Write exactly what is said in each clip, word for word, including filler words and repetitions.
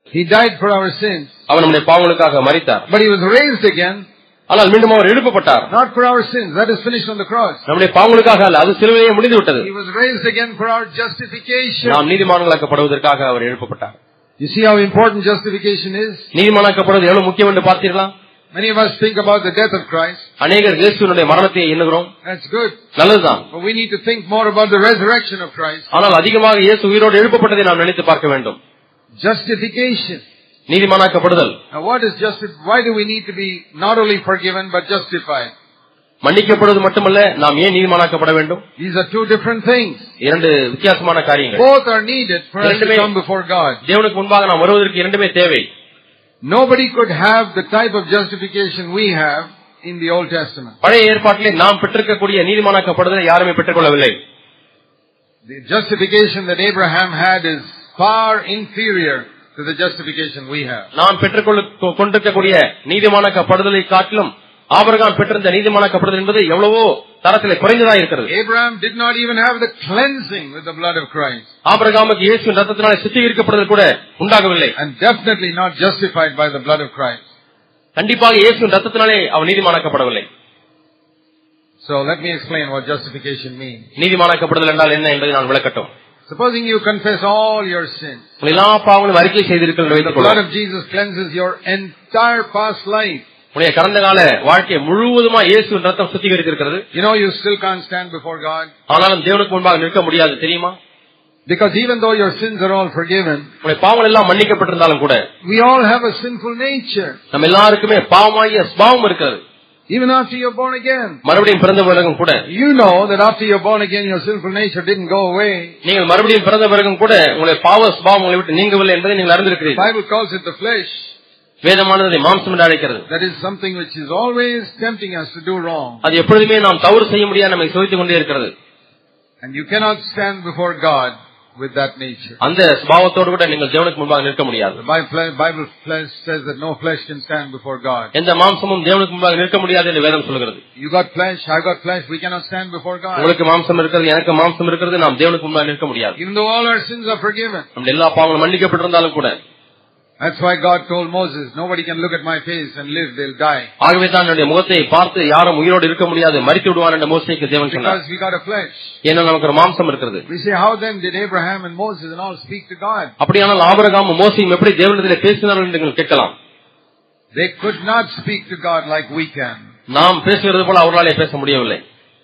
He died for our sins. அவர் நம்முடைய பாவங்களுக்காக மரித்தார். But he was raised again. ஆனால் மீண்டும் அவர் எழுப்பப்பட்டார். Not for our sins. That is finished on the cross. நம்முடைய பாவங்களுக்காக அல்ல, அது சிலுவையிலே முடிந்து விட்டது. He was raised again for our justification. நாம் நீதிமான்களாக்கப்படுவதற்காக அவர் எழுப்பப்பட்டார். You see how important justification is? நீதிமானாக்கப்படுவது எவ்வளவு முக்கியம் என்று பார்த்தீர்களா? Many of us think about the death of Christ. அநேகர் இயேசுவினுடைய மரணத்தை எண்ணுகிறோம். That's good. நல்லதுதான். But we need to think more about the resurrection of Christ. ஆனால் அதிகமாக இயேசு உயிரோடு எழுப்பப்பட்டதை நாம் நினைத்து பார்க்க வேண்டும். Justification. நீதிமானாக்கப்படுதல். Now what is justice? Why do we need to be not only forgiven but justified? மன்னிக்கப்படுவது மட்டுமல்ல, நாம் ஏன் நீதிமானாக்கப்பட வேண்டும்? These are two different things. இரண்டு வித்தியாசமான காரியங்கள். Both are needed for us to come before God. தேவனுக்கு முன்பாக நாம் வருவதற்கு இரண்டுமே தேவை. Nobody could have the type of justification we have in the Old Testament. பழைய ஏற்பாட்டிலே நாம் பெற்றிருக்கக்கூடிய நீதிமானாக்கப்படுதலை யாருமே பெற்றுக்கொள்ளவில்லை. The justification that Abraham had is far inferior to the justification we have. நாம் பெற்றுக்கொள்ள கொண்டிருக்கக்கூடிய நீதிமானாக்கப்படுதலை காட்டிலும் ஆபிரகாம் பெற்றிருந்த நீதிமானாக்கப்படுதல் என்பது எவ்வளவோ தரத்திலே குறைந்ததாக இருக்கிறது. Abraham did not even have the cleansing with the blood of Christ. ஆபிரகாமுக்கு இயேசுவின் இரத்தத்தினாலே சுத்திகரிக்கப்படுதல் கூட உண்டாகவில்லை. And definitely not justified by the blood of Christ. கண்டிப்பாக இயேசுவின் இரத்தத்தினாலே அவர் நீதிமானாக்கப்படவில்லை. So let me explain what justification means. நீதிமானாக்கப்படுதல் என்றால் என்ன என்பதை நான் விளக்கட்டும். Supposing you confess all your sins. எல்லா பாவங்களையும் அறிக்கை செய்திருக்கிறீர்கள் என்று The blood of Jesus cleanses your entire past life. உடைய கடந்த கால வாழ்க்கையை முழுவதுமா இயேசுவின் இரத்தம் சுத்திகரித்திருக்கிறது. You know you still can't stand before God. ஆனாலும் தேவனுக்கு முன்பாக நிற்க முடியாது, தெரியுமா? Because even though your sins are all forgiven, உடைய பாவங்கள் எல்லாம் மன்னிக்கப்பட்டிருந்தாலும் கூட we all have a sinful nature. நம்ம எல்லாருக்குமே பாவமாகிய சுபாவம் இருக்கிறது. Even after you're born again. மறுபடியும் பிறந்த பிறகும் கூட. You know that after you're born again your sinful nature didn't go away. நீங்கள் மறுபடியும் பிறந்த பிறகும் கூட உங்களுடைய பாவ சுபாவம் உங்களை விட்டு நீங்கவில்லை என்பதை நீங்கள் அறிந்திருக்கிறீர்கள். Bible calls it the flesh. வேதமானது மாம்சம் என்று அழைக்கிறது. That is something which is always tempting us to do wrong. அது எப்பொழுதுமே நாம் தவறு செய்ய முடியாது நம்மை சோதித்துக் கொண்டே இருக்கிறது. And you cannot stand before God with that nature. அந்த சுபாவத்தோடு கூட நீங்கள் தேவனுக்கு முன்பாக நிற்க முடியாது. The Bible says that no flesh can stand before God. எந்த மாம்சமும் தேவனுக்கு முன்பாக நிற்க முடியாது என்று வேதம் சொல்கிறது. You got flesh, I got flesh, we cannot stand before God. உங்களுக்கு மாம்சம் இருக்கிறது, எனக்கு மாம்சம் இருக்கிறது, நாம் தேவனுக்கு முன்பாக நிற்க முடியாது. Even though all our sins are forgiven. நம்ம எல்லா பாவங்களும் மன்னிக்கப்பட்டிருந்தாலும் கூட. That's why God told Moses, nobody can look at my face and live, they'll die. ஆகவே தான் என்னுடைய முகத்தை பார்த்து யாரும் உயிரோடு இருக்க முடியாது, மரித்து விடுவார் என்று மோசேக்கு தேவன் சொன்னார். Because we got a flesh. ஏன்னா நமக்கு ஒரு மாம்சம் இருக்கிறது. We say, how then did Abraham and Moses and all speak to God? அப்படியானால் ஆபிரகாமும் மோசேயும் எப்படி தேவனிடத்தில் பேசினார்கள் என்று நீங்கள் கேட்கலாம். They could not speak to God like we can. நாம் பேசுகிறது போல அவர்களாலே பேச முடியவில்லை.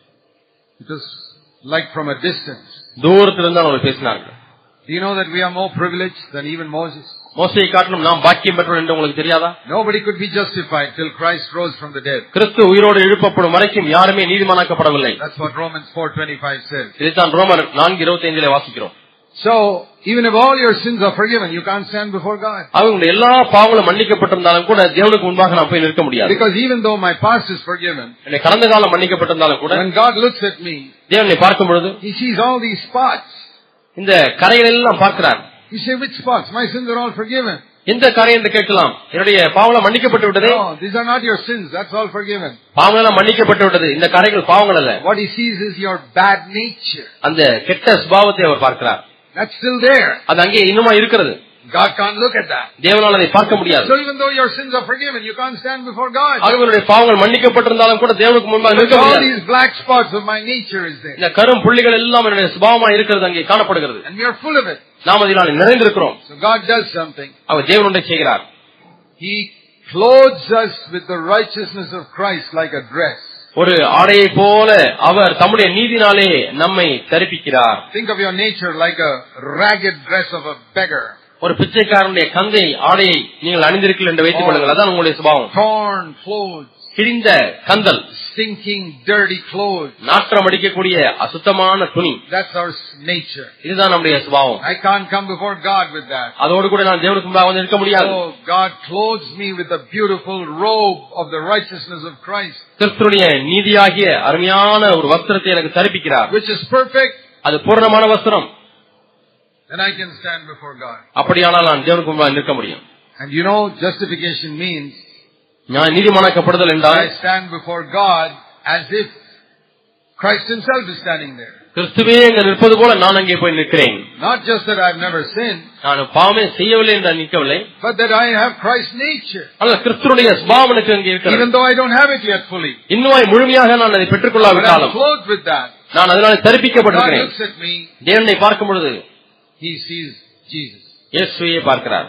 It was like from a distance. தூரத்திலிருந்து அவர்கள் பேசினார்கள். Do you know that we are more privileged than even Moses? மோசேயை காட்டிலும் நாம் பாக்கியம் பெற்றோம் என்று உங்களுக்கு தெரியாதா? Nobody could be justified till Christ rose from the dead. கிறிஸ்து உயிரோடு எழுப்பப்படும் வரைக்கும் யாருமே நீதிமானாக்கப்படவில்லை. That's what Romans four twenty-five says. இதைத்தான் ரோமர் நான்கு இருபத்தைந்து வாசிக்கிறோம். So even if all your sins are forgiven, you can't stand before God. அவங்களுடைய எல்லா பாவங்களும் மன்னிக்கப்பட்டிருந்தாலும் கூட தேவனுக்கு முன்பாக நாம் போய் நிற்க முடியாது. Because even though my past is forgiven, என்னுடைய கடந்த காலம் மன்னிக்கப்பட்டிருந்தாலும் கூட when God looks at me, தேவனை பார்க்கும் பொழுது He sees all these spots. இந்த கரைகள் எல்லாம் பார்க்கிறார். You say, which spots? My sins are all forgiven. எந்த கரை என்று கேட்கலாம். என்னுடைய பாவங்கள் மன்னிக்கப்பட்டு விட்டது. No, these are not your sins. That's all forgiven. பாவங்கள் எல்லாம் மன்னிக்கப்பட்டு விட்டது. இந்த கரைகள் பாவங்கள் அல்ல. What He sees is your bad nature. அந்த கெட்ட சுபாவத்தை அவர் பார்க்கிறார். That's still there. அது அங்கே இன்னுமா இருக்கிறது. God can't look at that. தேவனால் அதை பார்க்க முடியாது. So even though your sins are forgiven, you can't stand before God. அவர்களுடைய பாவங்கள் மன்னிக்கப்பட்டிருந்தாலும் கூட தேவனுக்கு முன்பாக நிற்க முடியாது. All these black spots of my nature is there. இந்த கரும் புள்ளிகள் எல்லாம் என்னுடைய சுபாவமா இருக்கிறது, அங்கே காணப்படுகிறது. And we are full of it. நாம் அதில் நிறைந்திருக்கிறோம். So God does something. அவர் தேவன் ஒன்றை செய்கிறார். He clothes us with the righteousness of Christ like a dress. ஒரு ஆடையை போல அவர் தம்முடைய நீதினாலே நம்மை தரிப்பிக்கிறார். Think of your nature like a ragged dress of a beggar. ஒரு பிச்சைக்காரனுடைய கந்தை ஆடையை நீங்கள் அணிந்திருக்கிறீர்கள் என்று வைத்துக் கொள்ளுங்கள். அதான் உங்களுடைய சுபாவம். Torn clothes, கிழிந்த கந்தல், stinking dirty clothes, நாற்றம் அடிக்கக்கூடிய அசுத்தமான துணி. That's our nature. இதுதான் நம்முடைய சுபாவம். I can't come before God with that. அதோடு கூட நான் தேவனுக்கு முன்பாக வந்து நிற்க முடியாது. Oh, God clothes me with the beautiful robe of the righteousness of Christ. கிறிஸ்துவின் நீதியாகிய அருமையான ஒரு வஸ்திரத்தை எனக்கு தரிப்பிக்கிறார். Which is perfect. அது பூரணமான வஸ்திரம். Then I can stand before God. அப்படியானால் நான் தேவனுக்கு முன்பாக நிற்க முடியும். And you know, justification means நான் நீதிமானாக்கப்படுதல் என்றால் I stand before God as if Christ Himself is standing there. கிறிஸ்துவே அங்கே நிற்பது போல நான் அங்கே போய் நிற்கிறேன். Not just that I have never sinned, நான் பாவமே செய்யவில்லை என்று நிற்கவில்லை, but that I have Christ's nature. ஆனால் கிறிஸ்துவுடைய சுபாவம் எனக்கு அங்கே இருக்கிறது. Even though I don't have it yet fully, இன்னும் முழுமையாக நான் அதை பெற்றுக் கொள்ளாவிட்டாலும் clothed with that, நான் அதனால தரிப்பிக்கப்பட்டிருக்கிறேன். God looks at me, தேவனை பார்க்கும் பொழுது he sees Jesus. இயேசுவை பார்க்கிறார்.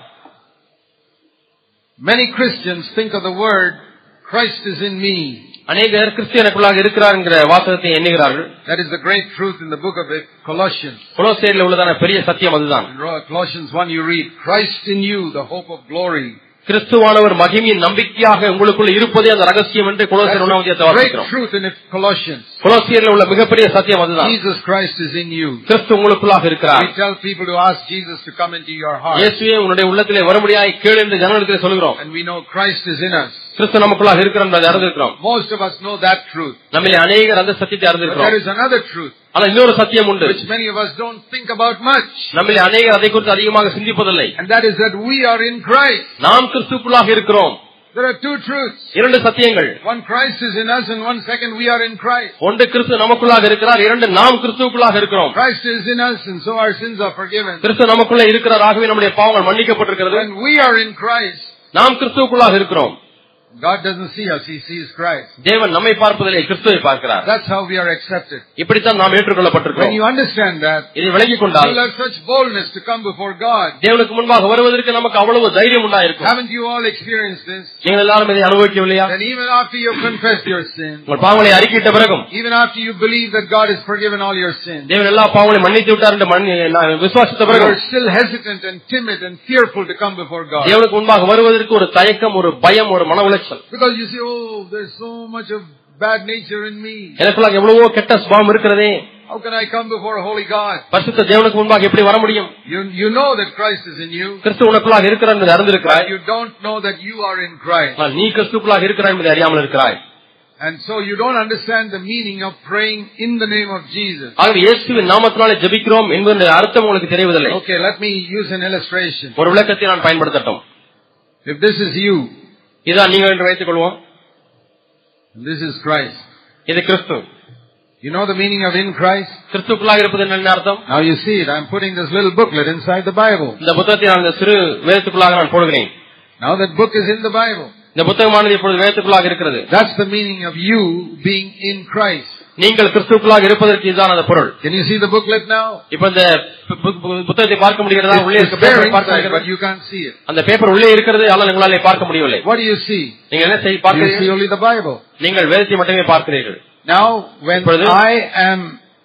Many Christians think of the word Christ is in me. அநேகர் கிறிஸ்துவனுக்குள்ளாக இருக்கிறார் என்கிற வாசகத்தை எண்ணுகிறார்கள். That is the great truth in the book of Colossians. கொலோசியரில் உள்ளதான பெரிய சத்தியம் அதுதான். In Colossians one you read, Christ in you, the hope of glory. கிறிஸ்துவானவர் மகிமையின் நம்பிக்கையாக உங்களுக்குள்ள இருப்பதே அந்த ரகசியம் என்று கொலோசியர் ஒன்றாம் அதிகாரத்தில் வாசிக்கிறோம். Great truth in Colossians. கொலோசியரில் உள்ள மிகப்பெரிய சத்தியம் அதுதான். Jesus Christ is in you. கிறிஸ்து உங்களுக்குள்ளாக இருக்கிறார். We tell people to ask Jesus to come into your heart. இயேசுவே உங்களுடைய உள்ளத்திலே வரும்படியாய் கேள் என்று ஜனங்களுக்கு சொல்கிறோம். And we know Christ is in us. கிறிஸ்து நமக்குள்ளாக இருக்கிறார் என்பதை அறிந்திருக்கிறோம். Most of us know that truth. நம்மிலே அநேகர் அந்த சத்தியத்தை அறிந்திருக்கிறோம். There is another truth. ஆனால் இன்னொரு சத்தியம் உண்டு, which many of us don't think about much. நம்மிலே அநேகர் அதை குறித்து அதிகமாக சிந்திப்பதில்லை. And that is that we are in Christ. நாம் கிறிஸ்துவுக்குள்ளாக இருக்கிறோம். There are two truths. இரண்டு சத்தியங்கள். One Christ is in us and one second we are in Christ. ஒன்று கிறிஸ்து நமக்குள்ளாக இருக்கிறார், இரண்டு நாம் கிறிஸ்துவுக்குள்ளாக இருக்கிறோம். Christ is in us and so our sins are forgiven. கிறிஸ்து நமக்குள்ள இருக்கிறார், ஆகவே நம்முடைய பாவங்கள் மன்னிக்கப்பட்டிருக்கிறது. When we are in Christ, நாம் கிறிஸ்துவுக்குள்ளாக இருக்கிறோம். God doesn't see us, he sees Christ. தேவன் நம்மை பார்ப்பதில்லை, கிறிஸ்துவை பார்க்கிறார். That's how we are accepted. இப்படித்தான் நாம் ஏற்றுக்கொள்ளப்பட்டிருக்கிறோம். When you understand that, இதை விளங்கிக் கொண்டால் you have such boldness to come before God. தேவனுக்கு முன்பாக வருவதற்கு நமக்கு அவ்வளவு தைரியம் உண்டாயிருக்கும். Haven't you all experienced this? நீங்கள் எல்லாரும் இதை அனுபவிக்கவில்லையா? Then even after you have confessed your sin, உங்கள் பாவங்களை அறிக்கையிட்ட பிறகும், even after you believe that God has forgiven all your sins, தேவன் எல்லா பாவங்களையும் மன்னித்து விட்டார் என்று விசுவாசித்த you பிறகு are still hesitant and timid and fearful to come before God. தேவனுக்கு முன்பாக வருவதற்கு ஒரு தயக்கம், ஒரு பயம், ஒரு மன உளைச்சல். Because you say, oh, there's so much of bad nature in me. எனக்குள்ள எவ்வளவோ கெட்ட சுபாவம் இருக்கிறதே. How can I come before a holy God? பரிசுத்த தேவனுக்கு முன்பாக எப்படி வர முடியும்? You you know that Christ is in you. கிறிஸ்து உனக்குள்ளாக இருக்கிறார் என்று அறிந்திருக்கிறாய். You don't know that you are in Christ. நீ கிறிஸ்துவுக்குள்ளாக இருக்கிறாய் என்பதை அறியாமல் இருக்கிறாய். And so you don't understand the meaning of praying in the name of Jesus. ஆகவே இயேசுவின் நாமத்தினாலே ஜெபிக்கிறோம் என்பதன் அர்த்தம் உங்களுக்கு தெரியவில்லை. Okay, let me use an illustration. ஒரு விளக்கத்தை நான் பயன்படுத்தட்டும். If this is you, இதான் நீங்கள் என்று வைத்துக் கொள்வோம். This is Christ. இது கிறிஸ்து. You know the meaning of in Christ? கிறிஸ்துவுக்குள்ளாக இருப்பது என்ன அர்த்தம்? Now you see it. I'm putting this little booklet inside the Bible. இந்த புத்தகத்தை நான் இந்த சிறு வேதத்துக்குள்ளாக நான் போடுகிறேன். Now that book is in the Bible. இந்த புத்தகமானது இப்பொழுது வேதத்துக்குள்ளாக இருக்கிறது. That's the meaning of you being in Christ. நீங்கள் கிறிஸ்துவுக்குள்ளாக இருப்பதற்கு இதுதான் அந்த பொருள். Can you see the booklet now? இப்போ இந்த புத்தகத்தை பார்க்க முடிகிறதா? உள்ளே இருக்க பேப்பர் பார்க்க முடிகிறது, but you can't see it. அந்த பேப்பர் உள்ளே இருக்கிறது, ஆனால் உங்களால பார்க்க முடியவில்லை. What do you see? நீங்கள் என்ன செய்ய பார்க்கிறீர்கள்? You see only the Bible. நீங்கள் வேதத்தை மட்டுமே பார்க்கிறீர்கள். Now when I am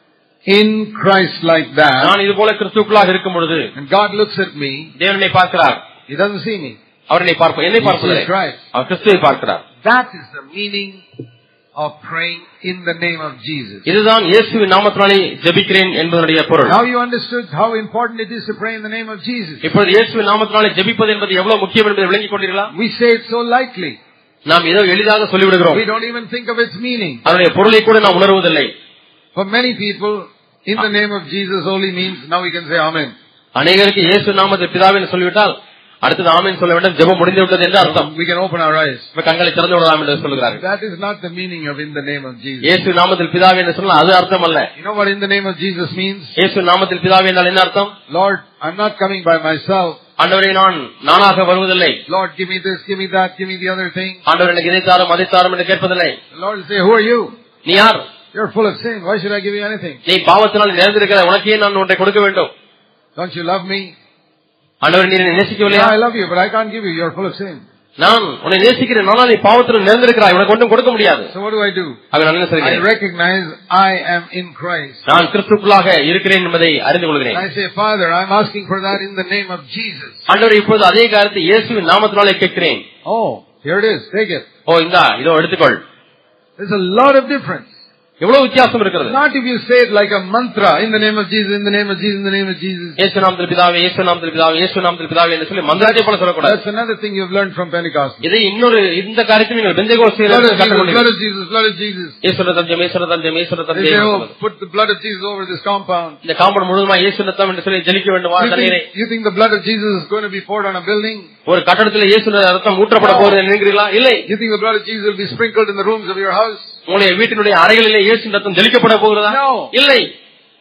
in Christ like that, நான் இது போல கிறிஸ்துவுக்குள்ளாக இருக்கும் பொழுது, and God looks at me, தேவன் என்னை பார்க்கிறார். he doesn't see me. அவர் என்னை பார்ப்பார், என்னை பார்ப்பதில்லை, அவர் கிறிஸ்துவை பார்க்கிறார். That is the meaning of praying in the name of Jesus. இதுதான் இயேசுவின் நாமத்தினாலே ஜெபிக்கிறேன் என்பதனுடைய பொருள். Now you understood how important it is to pray in the name of Jesus. இப்பொழுது இயேசுவின் நாமத்தினாலே ஜெபிப்பது என்பது எவ்வளவு முக்கியம் என்பதை விளங்கிக் கொண்டீர்களா? We say it so lightly. நாம் ஏதோ எளிதாக சொல்லிவிடுகிறோம். We don't even think of its meaning. அதனுடைய பொருளை கூட நாம் உணர்வதில்லை. For many people, in the name of Jesus only means now we can say amen. அநேகருக்கு இயேசு நாமத்தில் பிதாவே சொல்லிவிட்டால் அடுத்தது ஆமென் சொல்ல வேண்டும், ஜெபம் முடிந்து விட்டது என்று அர்த்தம். We can open our eyes. கண்களை திறந்து விடலாம் என்று சொல்கிறார்கள். That is not the meaning of in the name of Jesus. இயேசு நாமத்தில் பிதாவே என்று சொன்னால் அது அர்த்தம் அல்ல. You know what in the name of Jesus means? இயேசு நாமத்தில் பிதாவே என்றால் என்ன அர்த்தம்? Lord, I'm not coming by myself. ஆண்டவரே, நான் நானாக வருவதில்லை. Lord, give me this, give me that, give me the other thing. ஆண்டவர் எனக்கு இதை தாரும் அதை தாரும் என்று கேட்பதில்லை. The Lord will say, who are you? நீ யார்? You're full of sin. Why should I give you anything? நீ பாவத்தினால் நிறைந்திருக்கிற உனக்கே நான் ஒன்றை கொடுக்க வேண்டும். Don't you love me? ஆண்டவர், நீ என்னை நேசிக்கவில்லையா? I love you, but I can't give you. You're full of sin. நான் உன்னை நேசிக்கிறேன், ஆனால் நீ பாவத்தில் நிறைந்திருக்கிறாய், உனக்கு ஒன்றும் கொடுக்க முடியாது. So what do I do? ஆக நான் என்ன செய்கிறேன்? I recognize I am in Christ. நான் கிறிஸ்துவுக்குள்ளாக இருக்கிறேன் என்பதை அறிந்து கொள்கிறேன். I say, Father, I'm asking for that in the name of Jesus. ஆண்டவர், இப்போது அதே காரியத்தை இயேசுவின் நாமத்தினாலே கேட்கிறேன். Oh, here it is. Take it. ஓ, இந்தா இதோ எடுத்துக்கொள். There's a lot of difference. எவ்வளவு வித்தியாசம் இருக்கிறது. Not if you say it like a mantra, in the name of Jesus, in the name of Jesus, in the name of Jesus. இயேசு நாமத்தில் பிதாவே, இயேசு நாமத்தில் பிதாவே, இயேசு நாமத்தில் பிதாவே என்று சொல்லி மந்திரத்தை போல சொல்லக்கூடாது. That's another thing you've learned from Pentecost. இதை இன்னொரு இந்த காரியத்தை நீங்கள் பெந்தேகோஸ்திலே கற்றுக்கொண்டீர்கள். Blood of Jesus, blood of Jesus. இயேசு ரத்தம், இயேசு ரத்தம், இயேசு ரத்தம். Put the blood of Jesus over this compound. இந்த காம்பவுண்ட் முழுவதுமா இயேசு ரத்தம் என்று சொல்லி ஜெலிக்க வேண்டும். தண்ணீரை You think the blood of Jesus is going to be poured on a building? ஒரு கட்டடத்தில் இயேசு ரத்தம் ஊற்றப்பட போகிறது நினைக்கிறீர்களா? இல்லை. You think the blood of Jesus will be sprinkled in the rooms of your house? உங்களுடைய வீட்டினுடைய அறைகளிலே இயேசு ரத்தம் ஜெலிக்கப்பட போகிறதா? இல்லை.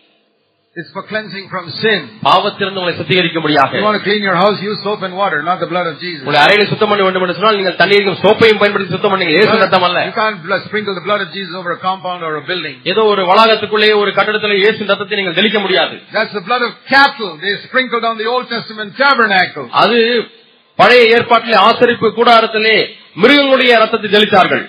It's for cleansing from sin. பாவத்திலிருந்து உங்களை சுத்திகரிக்கும்படியாக. You want to clean your house, use soap and water, not the blood of Jesus. உங்களை அறையை சுத்தம் பண்ண வேண்டும் என்று சொன்னால் நீங்கள் தண்ணீரையும் சோப்பையும் பயன்படுத்தி சுத்தம் பண்ணுங்க, இயேசு ரத்தம் அல்ல. You can't sprinkle the blood of Jesus over a compound or a building. ஏதோ ஒரு வளாகத்துக்குள்ளே ஒரு கட்டடத்திலே இயேசு ரத்தத்தை நீங்கள் தெளிக்க முடியாது. That's the blood of cattle they sprinkled on the Old Testament tabernacle. அது பழைய ஏற்பாட்டிலே ஆசரிப்பு கூடாரத்திலே மிருகங்களுடைய ரத்தத்தை தெளித்தார்கள்.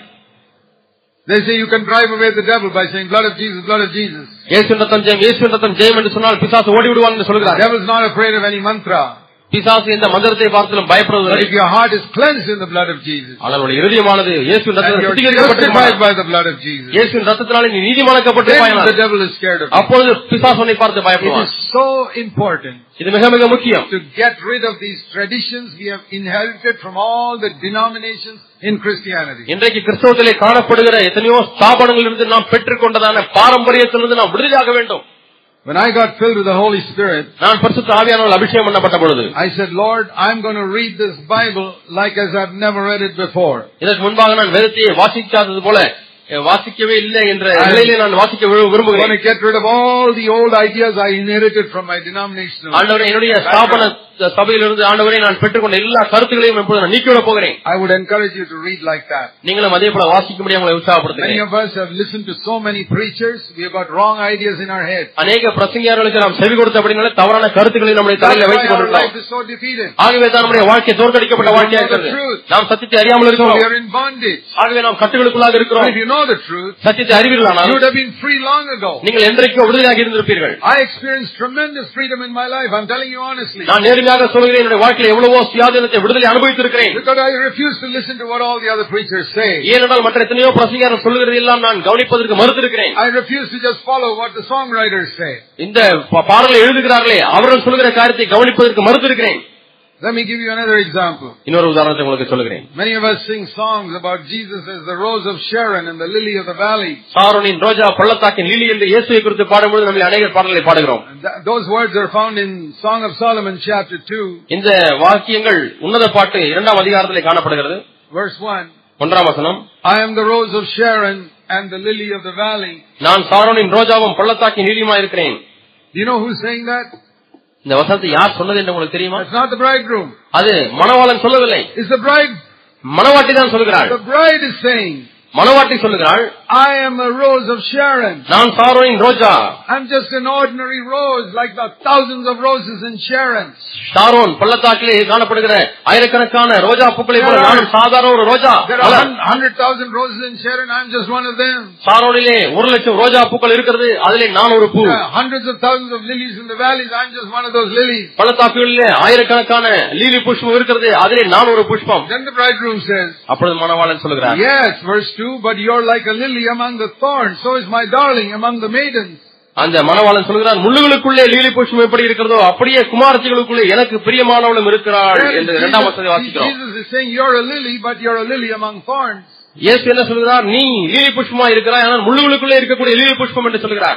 They say you can drive away the devil by saying blood of Jesus, blood of Jesus. இயேசு ரத்தம் ஜெயம், இயேசு ரத்தம் ஜெயம் என்று சொன்னால் பிசாசு ஓடி விடுவான் என்று சொல்கிறார். The devil is not afraid of any mantra. பிசாசு இந்த மந்திரத்தை பார்த்தாலும் பயப்படுவதில்லை. But if your heart is cleansed in the blood of Jesus, ஆனால் உங்களுடைய இருதயமானது இயேசுவின் ரத்தத்தால் சுத்திகரிக்கப்பட்டிருக்கிறது by the blood of Jesus, இயேசுவின் ரத்தத்தினாலே நீ நீதிமானாக்கப்பட்டிருப்பாய். The devil is scared of you. அப்பொழுது பிசாசு உன்னை பார்த்து பயப்படுவான். It is so important இது மிக மிக முக்கியம். to get rid of these traditions we have inherited from all the denominations in Christianity. இன்றைக்கு கிறிஸ்தவத்திலே காணப்படுகிற எத்தனையோ ஸ்தாபனங்களிலிருந்து நாம் பெற்றுக்கொண்டதான பாரம்பரியத்திலிருந்து நாம் விடுதலையாக வேண்டும். When I got filled with the Holy Spirit, நான் பரிசுத்த ஆவியானவரால் அபிஷேகம் பண்ணப்பட்ட பொழுது I said, Lord, I'm going to read this Bible like as I've never read it before. இதற்கு முன்பாக நான் வேதத்தை வாசிக்காதது போல வாசிக்கவே இல்லை என்ற நிலையிலே நான் வாசிக்க விரும்புகிறேன். I want to get rid of all the old ideas I inherited from my denominational. ஆண்டவரே, என்னுடைய ஸ்தாபன சபையிலிருந்து ஆண்டவரே நான் பெற்றுக்கொண்ட எல்லா கருத்துக்களையும் இப்பொழுது நான் நீக்கிவிட போகிறேன். I would encourage you to read like that. நீங்களும் அதே போல வாசிக்கும்படி உங்களை உற்சாகப்படுத்துகிறேன். Many of us have listened to so many preachers, we have got wrong ideas in our head. அநேக பிரசங்கியார்களுக்கு நாம் செவி கொடுத்தபடினால தவறான கருத்துக்களை நம்முடைய தலையில வைத்துக் கொண்டிருக்கிறோம். ஆகவே தான் நம்முடைய வாழ்க்கை தோற்கடிக்கப்பட்ட வாழ்க்கையாக இருக்கிறது. நாம் சத்தியத்தை அறியாமல் இருக்கிறோம். We are in bondage. ஆகவே நாம் கட்டுகளுக்குள்ளாக இருக்கிறோம். If you know the truth, சத்தியத்தை அறிவீர்களானால் you would have been free long ago. நீங்கள் என்றைக்கோ விடுதலையாக இருந்திருப்பீர்கள். I experienced tremendous freedom in my life. I'm telling you honestly. நான் நேர்மையாக சொல்கிறேன், என்னுடைய வாழ்க்கையில் எவ்வளவோ சுயாதீனத்தை விடுதலை அனுபவித்திருக்கிறேன். Because I refuse to listen to what all the other preachers say. ஏனென்றால் மற்ற எத்தனையோ பிரசங்கியார்கள் சொல்லுகிறது எல்லாம் நான் கவனிப்பதற்கு மறுத்திருக்கிறேன். I refuse to just follow what the songwriters say. இந்த பாடலை எழுதுகிறார்களே அவர்கள் சொல்லுகிற காரியத்தை கவனிப்பதற்கு மறுத்திருக்கிறேன். Let me give you another example. இன்னொரு உதாரணத்தை உங்களுக்கு சொல்லுகிறேன். Many of us sing songs about Jesus as the rose of Sharon and the lily of the valley. சாரோனின் ரோஜா பள்ளத்தாக்கின் லிலி என்று இயேசுவை குறித்து பாடும்போது நம்ம அநேக பாடல்களை பாடுகிறோம். Those words are found in Song of Solomon chapter two. இந்த வாக்கியங்கள் உன்னத பாட்டு இரண்டாம் அதிகாரத்திலே காணப்படுகிறது. Verse one. ஒன்றாம் வசனம். I am the rose of Sharon and the lily of the valley. நான் சாரோனின் ரோஜாவும் பள்ளத்தாக்கின் லிலியுமாய் இருக்கிறேன். Do you know who's saying that? இந்த வசனத்தை யார் சொன்னது என்று உங்களுக்கு தெரியுமா? It's not the bridegroom. அது மணவாளன் சொல்லவில்லை. It's the bride. மணவாட்டி தான் சொல்கிறாள். The bride is saying, மணவாட்டி சொல்லுகிறாள், I am a rose of Sharon. நான் சாரோனின் ரோஜா. I'm just an ordinary rose like the thousands of roses in Sharon. Sharon பள்ளத்தாக்கிலே காணப்படுகிற ஆயிரக்கணக்கான ரோஜா பூக்களை போல நான் சாதாரண ஒரு ரோஜா. There are one hundred thousand roses in Sharon. I'm just one of them. சாரோனிலே ஒரு லட்சம் ரோஜா பூக்கள் இருக்கிறது, அதிலே நான் ஒரு பூ. Hundreds of thousands of lilies in the valleys. I'm just one of those lilies. பள்ளத்தாக்குகளிலே ஆயிரக்கணக்கான லீலி புஷ்பம் இருக்கிறது, அதிலே நான் ஒரு புஷ்பம். Then the bridegroom says, அப்பொழுது மணவாளன் சொல்கிறார், yes, verse two, but you're like a lily among the thorns, so is my darling among the maidens. அந்த மணவாளன் சொல்கிறார், முள்ளுகளுக்குள்ளே lily புஷ்பம் எப்படி இருக்கிறதோ அப்படியே குமாரத்திகளுக்குள்ளே எனக்கு பிரியமானவளும் இருக்கிறாள் என்று இரண்டாம் வசனத்தை வாசிக்கிறோம். Jesus is saying you're a lily, but you're a lily among thorns. இயேசு என்ன சொல்கிறார்? நீ லீலி புஷ்பமா இருக்கிறாய், ஆனால் முள்ளுகளுக்குள்ளே இருக்கக்கூடிய லீலி புஷ்பம் என்று சொல்கிறார்.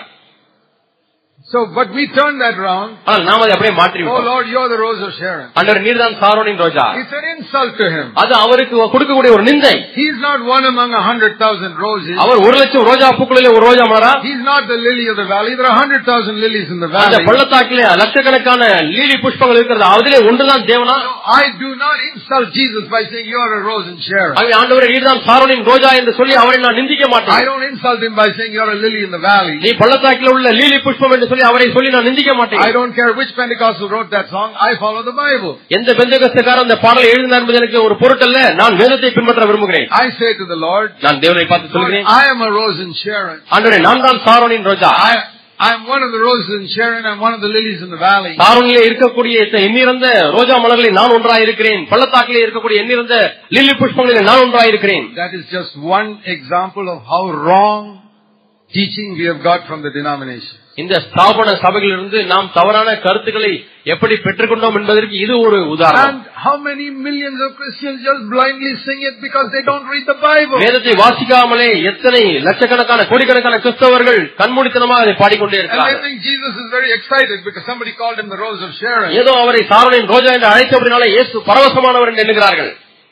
So, but we turned that around. ஆனால் நாம் அதை அப்படியே மாற்றி Oh விட்டோம். Lord, you're the rose of Sharon. ஆண்டவர் நீர்தான் சாரோனின் ரோஜா. It's an insult to him. அது அவருக்கு கொடுக்கக்கூடிய ஒரு நிந்தை. He's not one among a hundred thousand roses. அவர் ஒரு லட்சம் ரோஜா பூக்களிலே ஒரு ரோஜா மலரா? He's not the lily of the valley. There are a hundred thousand lilies in the அந்த valley. பள்ளத்தாக்கிலே லட்சக்கணக்கான லீலி புஷ்பங்கள் இருக்கிறது, அதிலே ஒன்றுதான் தேவனா? So I do not insult Jesus by saying you're a rose in Sharon. ஆகவே ஆண்டவரே நீர்தான் சாரோனின் ரோஜா என்று சொல்லி அவரை நான் நிந்திக்க மாட்டேன். I don't insult him by saying you're a lily in the valley. நீ பள்ளத்தாக்கிலே உள்ள லீலி புஷ்பம் என்று சொல்லி அவரை சொல்லி நான் நிந்திக்க மாட்டேன். I don't care which Pentecostal wrote that song. I follow the Bible. எந்த பெந்தெகோஸ்தேக்காரன் அந்த பாடலை எழுதினார் என்பது எனக்கு ஒரு பொருட்டல்ல. நான் வேதத்தை பின்பற்ற விரும்புகிறேன். I say to the Lord, நான் தேவனை பார்த்து சொல்கிறேன், I am a rose in Sharon. ஆண்டவரே நான் தான் சாரோனின் ரோஜா. I I am one of the roses in Sharon. I'm one of the lilies in the valley. சாரோனிலே இருக்கக்கூடிய எண்ணிறந்த ரோஜா மலர்களில் நான் ஒன்றாய் இருக்கிறேன். பள்ளத்தாக்கிலே இருக்கக்கூடிய எண்ணிறந்த லில்லி புஷ்பங்களில் நான் ஒன்றாய் இருக்கிறேன். That is just one example of how wrong teaching we have got from the denomination. இந்த ஸ்தாபன சபையிலிருந்து நாம் தவறான கருத்துக்களை எப்படி பெற்றுக்கொண்டோம் என்பதற்கு இது ஒரு உதாரணம். And how many millions of Christians just blindly sing it because they don't read the Bible. வேதத்தை வாசிக்காமலே எத்தனை லட்சக்கணக்கான கோடிக்கணக்கான கிறிஸ்தவர்கள் கண்மூடித்தனமாக அதை பாடிக்கொண்டே And they இருக்கிறார்கள். think Jesus is very excited because somebody called him the rose of Sharon. ஏதோ அவரை சாரோனின் ரோஜா என்று அழைத்தபடினாலே இயேசு பரவசமானவர் என்று எண்ணுகிறார்கள்.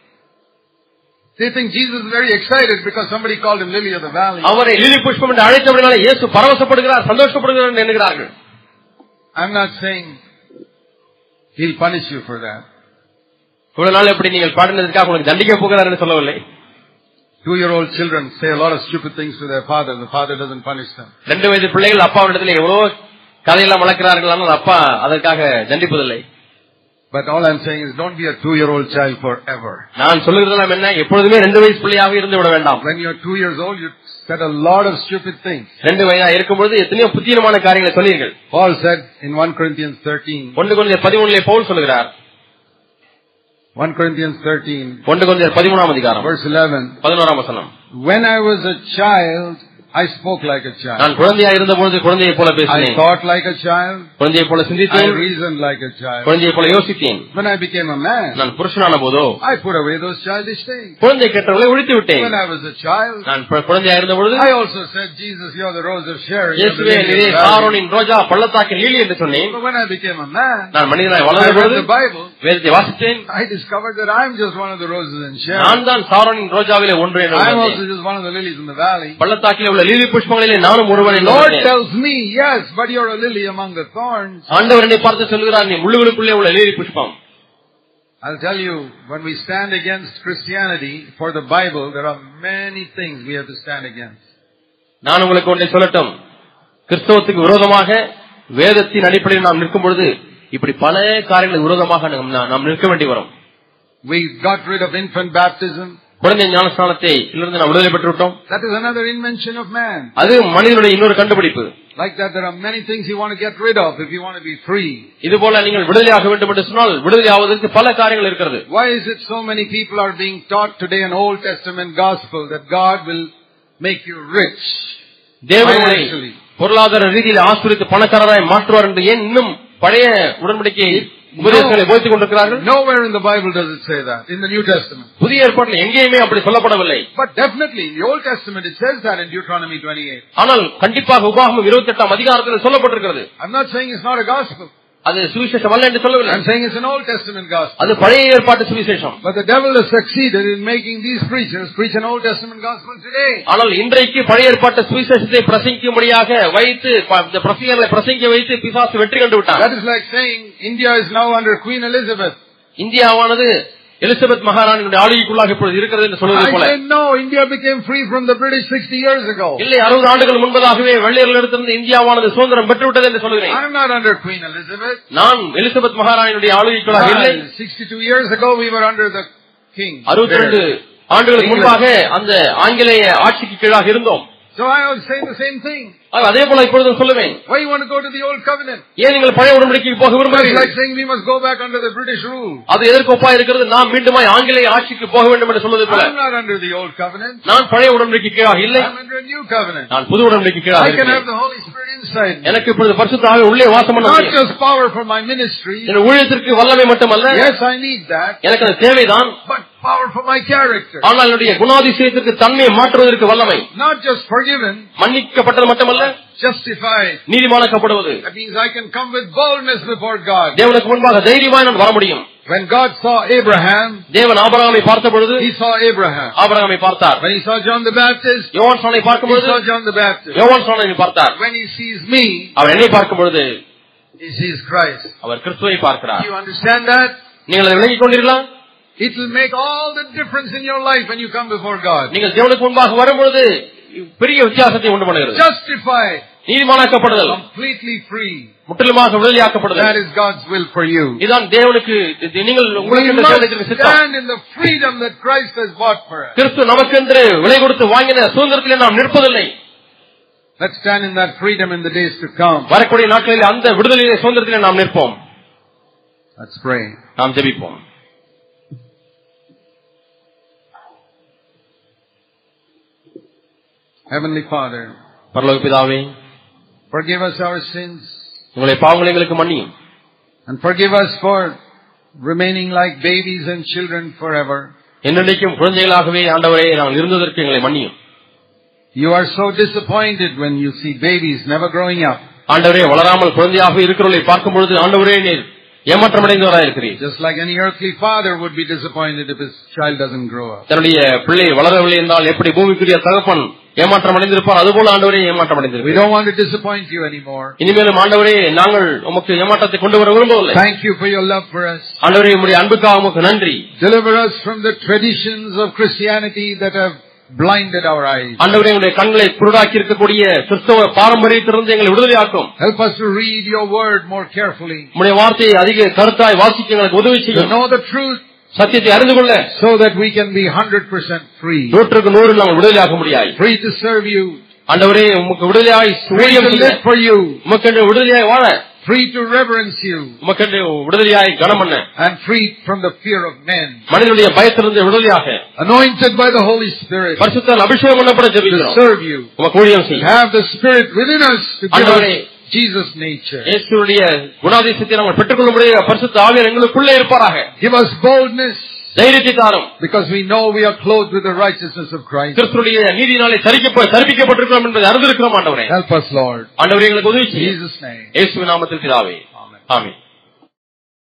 They think Jesus is very excited because somebody called him lily of the valley. அவரை லிலி புஷ்பம் என்று அழைத்தபடினாலே இயேசு பரவசப்படுகிறார், சந்தோஷப்படுகிறார் என்று எண்ணுகிறார்கள். I'm not saying He'll punish you for that. இவ்வளவு நாள் எப்படி நீங்கள் பாடினதுக்காக உங்களுக்கு தண்டிக்க போகிறார் என்று சொல்லவில்லை. Two-year-old children say a lot of stupid things to their father. The father doesn't punish them. ரெண்டு வயது பிள்ளைகள் அப்பாவிடத்தில் எவ்வளவு கதையெல்லாம் வளர்க்கிறார்கள், ஆனால் அப்பா அதற்காக தண்டிப்பதில்லை. But all I'm saying is don't be a two-year-old child forever. நான் சொல்லுகிறதெல்லாம் என்ன, எப்பொழுதுமே ரெண்டு வயசு பிள்ளையாக இருந்து விட வேண்டாம். When you're two years old, you said a lot of stupid things. ரெண்டு வயதா இருக்கும்போது எத்தனையோ புத்தியமான காரியங்களை சொன்னீர்கள். Paul said in First Corinthians thirteen. ஒன்று கொரிந்தியர் பதிமூன்றிலே பவுல் சொல்கிறார். First Corinthians thirteen. ஒன்று கொரிந்தியர் பதிமூன்றாம் அதிகாரம் verse eleven. பதினோராம் வசனம். When I was a child, I spoke like a child. நான் குழந்தையாக இருந்தபோது குழந்தையைப் போல பேசினேன். I thought like a child. குழந்தையைப் போல சிந்தித்தேன். I reasoned like a child. குழந்தையைப் போல யோசித்தேன். When I became a man, நான் புருஷனான போதோ I put away those childish things. குழந்தை கேட்டவர்களை ஒழித்து விட்டேன். When I was a child, நான் குழந்தையாக இருந்தபோது I also said, Jesus, you are the rose of Sharon. இயேசுவே நீரே சாரோனின் ரோஜா பள்ளத்தாக்கின் லீலி என்று சொன்னேன். But when I became a man, நான் மனிதனாய் வளர்ந்தபோது the Bible, வேதத்தை வாசித்தேன். I discovered that I am just one of the roses in Sharon. நான் தான் சாரோனின் ரோஜாவிலே ஒன்று என்று I am also just one of the lilies in the valley. பள்ளத்தாக்கிலே உள்ள லீலி புஷ்பங்களிலே நானும் ஒருவன் என்று Lord tells me, yes, but you are a lily among the thorns. ஆண்டவர் என்னை பார்த்து சொல்கிறார், நீ முள்ளுகளுக்குள்ளே உள்ள lily Pushpam. I'll tell you, when we stand against Christianity for the Bible, there are many things we have to stand against. நான் உங்களுக்கு ஒன்றை சொல்லட்டும். கிறிஸ்தவத்துக்கு விரோதமாக வேதத்தின் அடிப்படையில் நாம் நிற்கும் பொழுது இப்படி பல காரியங்களுக்கு விரோதமாக நாம் நிற்க வேண்டி வரும். We got rid of infant baptism. குழந்தை ஞானஸ்நானத்தை இருந்து நாம் விடுதலை பெற்று விட்டோம். That is another invention of man. அது மனிதனுடைய இன்னொரு கண்டுபிடிப்பு. Like that, there are many things you want to get rid of if you want to be free. இது போல நீங்கள் விடுதலையாக வேண்டும் என்று சொன்னால் விடுதலை ஆவதற்கு பல காரியங்கள் இருக்கிறது. Why is it so many people are being taught today an Old Testament gospel that God will make you rich? தேவனை பொருளாதார ரீதியில் ஆசீர்வதித்து பணக்காரராய் மாற்றுவார் என்று ஏன் இன்னும் பழைய உடன்படிக்கையை உபதேசங்களை போதித்துக் கொண்டிருக்கிறார்கள்? Nowhere in the Bible does it say that. In the New Testament. புதிய ஏற்பாட்டில் எங்கேயுமே அப்படி சொல்லப்படவில்லை. But definitely in the Old Testament it says that in Deuteronomy twenty-eight. ஆனால் கண்டிப்பாக உபாகமம் இருபத்தி எட்டாம் அதிகாரத்தில் சொல்லப்பட்டிருக்கிறது. I'm not saying it's not a gospel. அது சுவிசேஷம் அல்ல என்று சொல்லவில்லை. I'm saying it's an Old Testament gospel. அது பழைய ஏற்பாட்டு சுவிசேஷம். But the devil has succeeded in making these preachers preach an Old Testament gospel today. ஆனால் இன்றைக்கு பழைய ஏற்பாட்டு சுவிசேஷத்தை பிரசங்கிக்கும்படியாக வைத்து இந்த பிரசங்கங்களை பிரசங்கிக்க வைத்து பிசாசு வெற்றி கண்டு விட்டான். That is like saying India is now under Queen Elizabeth. இந்தியாவானது எலிசபெத் மகாராணியுடைய ஆளுகைக்குள்ளாக இப்பொழுது இருக்கிறது என்று சொல்வது போல. I say no, India became free from the British sixty years ago. இல்லை, அறுபது ஆண்டுகள் முன்பதாகவே வெள்ளையர்களிடமிருந்து இந்தியாவானது சுதந்திரம் பெற்றுவிட்டது என்று சொல்கிறேன். I am not under Queen Elizabeth. நான் எலிசபெத் மகாராணியுடைய ஆளுகைக்குள்ளாக இல்லை. sixty-two years ago we were under the king. அறுபத்தி இரண்டு ஆண்டுகளுக்கு முன்பாக அந்த ஆங்கிலேய ஆட்சிக்கு கீழாக இருந்தோம். So I will say the same thing. அதே போல இப்பொழுது சொல்லுவேன். Why you want to go to the old covenant? ஏன் நீங்கள் பழைய உடன்படிக்கைக்கு போக விரும்புகிறீர்கள்? Like saying we must go back under the British rule. அது எதற்கு ஒப்பாய் இருக்கிறது? நாம் மீண்டுமாய் ஆங்கிலேய ஆட்சிக்கு போக வேண்டும் என்று சொல்வது போல. I am not under the old covenant. நான் பழைய உடன்படிக்கைக்கு கீழாக இல்லை. I am under a new covenant. நான் புது உடன்படிக்கைக்கு கீழாக இருக்கிறேன். I can have the Holy Spirit inside. எனக்கு இப்பொழுது பரிசுத்த ஆவி உள்ளே வாசம் பண்ண முடியும். Not just power for my ministry. என் ஊழியத்திற்கு வல்லமை மட்டுமல்ல. Yes, I need that. எனக்கு அது தேவைதான். But power for my character. ஆனால் என்னுடைய குணாதிசயத்திற்கு தன்மையை மாற்றுவதற்கு வல்லமை. Not just forgiven. மன்னிக்கப்பட்டது மட்டுமல்ல, justified. நீதிமானாக்கப்படுவது. That means I can come with boldness before God. தேவனுக்கு முன்பாக தைரியமாய் நான் வர முடியும். When God saw Abraham, தேவன் ஆபிரகாமை பார்த்த பொழுது, he saw Abraham. ஆபிரகாமை பார்த்தார். When he saw John the Baptist, யோவான் ஸ்நானனை பார்க்கும் பொழுது, he saw John the Baptist. யோவான் ஸ்நானனை பார்த்தார். When he sees me, அவர் என்னை பார்க்கும் பொழுது, he sees Christ. அவர் கிறிஸ்துவை பார்க்கிறார். You understand that? நீங்கள் அதை விளங்கிக் கொண்டீர்களா? It will make all the difference in your life when you come before God. நீங்கள் தேவனுக்கு முன்பாக வரும் பொழுது பெரிய வித்தியாசத்தை உண்டு பண்ணுகிறது. Justified. நீதிமானாக்கப்படுதல். Completely free. முற்றிலுமாக விடுதலையாக்கப்படுதல். That is God's will for you. இதான் தேவனுக்கு நீங்கள் உங்களுக்கு இந்த தேவனுக்கு சித்தம். Stand in the freedom that Christ has bought for us. கிறிஸ்து நமக்கென்று விலை கொடுத்து வாங்கின சுதந்திரத்திலே நாம் நிற்பதில்லை. Let's stand in that freedom in the days to come. வரக்கூடிய நாட்களில் அந்த விடுதலையிலே சுதந்திரத்திலே நாம் நிற்போம். Let's pray. நாம் ஜெபிப்போம். Heavenly Father, பரலோக பிதாவே, forgive us our sins. உங்களுடைய பாவங்களை எங்களுக்கு மன்னியும். And forgive us for remaining like babies and children forever. என்னைக்கும் குழந்தைகளாகவே ஆண்டவரே நாங்கள் இருந்ததற்கு எங்களை மன்னியும். You are so disappointed when you see babies never growing up. ஆண்டவரே, வளராமல் குழந்தையாக இருக்கிறவர்களை பார்க்கும் பொழுது ஆண்டவரே நீர் ஏமாற்றமடைந்தவராக இருக்கிறீர். Just like any earthly father would be disappointed if his child doesn't grow up. தன்னுடைய பிள்ளை வளரவில்லை என்றால் எப்படி பூமிக்குரிய தகப்பன் ஏமாற்றம் அடைந்திருப்பார், அதுபோல ஆண்டவரே ஏமாற்றம் We அடைந்திருக்கிறார். don't want to disappoint you anymore. இனிமேலும் ஆண்டவரே நாங்கள் உமக்கு ஏமாற்றத்தை கொண்டு வர விரும்பவில்லை. Thank you for your love for us. ஆண்டவரே உம்முடைய அன்புக்காக உமக்கு நன்றி. Deliver us from the traditions of Christianity that have blinded our eyes. ஆண்டவரே உம்முடைய கண்களை குருடாக்கி இருக்கக்கூடிய கிறிஸ்தவ பாரம்பரியத்திலிருந்து எங்களை விடுதலையாக்கும். Help us to read your word more carefully. உம்முடைய வார்த்தையை அதிக கருத்தாய் வாசிக்க எங்களுக்கு உதவி To செய்யும். know the truth சத்தியத்தை அறிந்து கொள்ள so that we can be one hundred percent free. நூற்றுக்கு நூறு நாங்கள் விடுதலையாக்க முடியாது. Free to serve you. ஆண்டவரே உமக்கு விடுதலையாய் Free to live for you. உமக்கென்று விடுதலையாய் வாழ, Free to reverence you. உமக்கென்று விடுதலையாய் கனம் பண்ண, And free from the fear of men. மனிதனுடைய பயத்திலிருந்து விடுதலையாக, Anointed by the Holy Spirit. பரிசுத்தால் அபிஷேகம் பண்ணப்பட To ஜெபிக்கிறோம். serve you. உமக்கு ஊழியம் செய்ய Have the Spirit within us to give ஆண்டவரே us Jesus' nature. இயேசுவுடைய குணாதிசயத்தை நாங்கள் பெற்றுக்கொள்ளும்படியாக பரிசுத்த ஆவியார் எங்களுக்குள்ளே இருப்பாராக. Give us boldness. தைரியத்தை தாரும். Because we know we are clothed with the righteousness of Christ. கிறிஸ்துவுடைய நீதியினாலே சரிக்கப்ப சரிப்பிக்கப்பட்டிருக்கிறோம் என்பதை அறிந்திருக்கிறோம் ஆண்டவரே. Help us, Lord. ஆண்டவரே எங்களுக்கு உதவி In செய்ய Jesus' name. இயேசுவின் நாமத்தில் பிதாவே. Amen. ஆமென்.